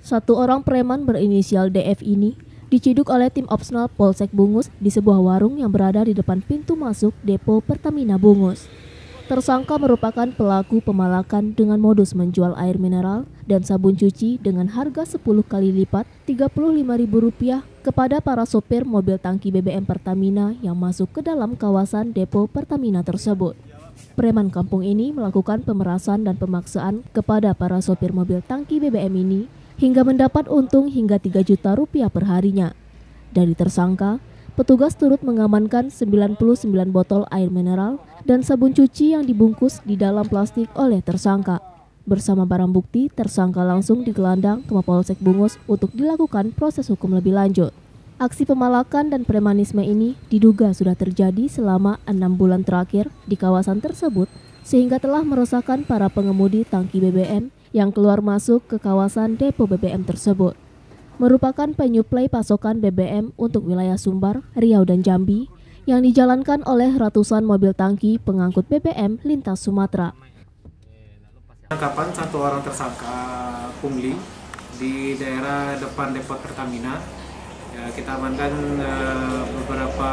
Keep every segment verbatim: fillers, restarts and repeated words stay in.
Satu orang preman berinisial D F ini diciduk oleh tim Opsnal Polsek Bungus di sebuah warung yang berada di depan pintu masuk depo Pertamina Bungus. Tersangka merupakan pelaku pemalakan dengan modus menjual air mineral dan sabun cuci dengan harga sepuluh kali lipat tiga puluh lima ribu rupiah kepada para sopir mobil tangki B B M Pertamina yang masuk ke dalam kawasan depo Pertamina tersebut. Preman kampung ini melakukan pemerasan dan pemaksaan kepada para sopir mobil tangki B B M ini hingga mendapat untung hingga tiga juta rupiah per harinya. Dari tersangka, petugas turut mengamankan sembilan puluh sembilan botol air mineral dan sabun cuci yang dibungkus di dalam plastik oleh tersangka. Bersama barang bukti, tersangka langsung digelandang ke Mapolsek Bungus untuk dilakukan proses hukum lebih lanjut. Aksi pemalakan dan premanisme ini diduga sudah terjadi selama enam bulan terakhir di kawasan tersebut, sehingga telah meresahkan para pengemudi tangki B B M yang keluar masuk ke kawasan depo B B M tersebut. Merupakan penyuplai pasokan B B M untuk wilayah Sumbar, Riau, dan Jambi yang dijalankan oleh ratusan mobil tangki pengangkut B B M lintas Sumatera. Penangkapan satu orang tersangka pungli di daerah depan depo Pertamina. Ya, kita amankan uh, beberapa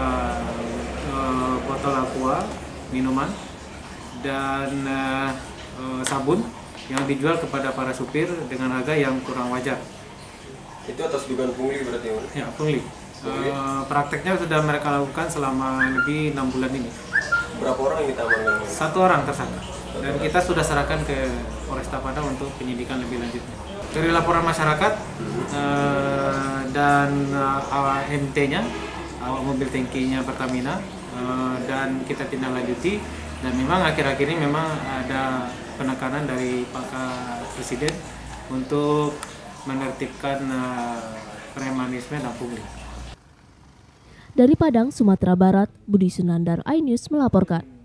uh, botol aqua, minuman, dan uh, uh, sabun yang dijual kepada para supir dengan harga yang kurang wajar. Itu atas dugaan pungli berarti? Ya, pungli. Uh, prakteknya sudah mereka lakukan selama lebih enam bulan ini. Berapa orang yang kita amankan? Satu orang tersangka. Dan kita sudah serahkan ke Polresta Padang untuk penyidikan lebih lanjutnya. Dari laporan masyarakat uh, dan uh, M T-nya, awak mobil tangkinya Pertamina, uh, dan kita tindak lanjuti. Dan memang akhir-akhir ini memang ada penekanan dari Pak Presiden untuk menertibkan uh, premanisme dan pungli. Dari Padang, Sumatera Barat, Budi Sunandar, iNews melaporkan.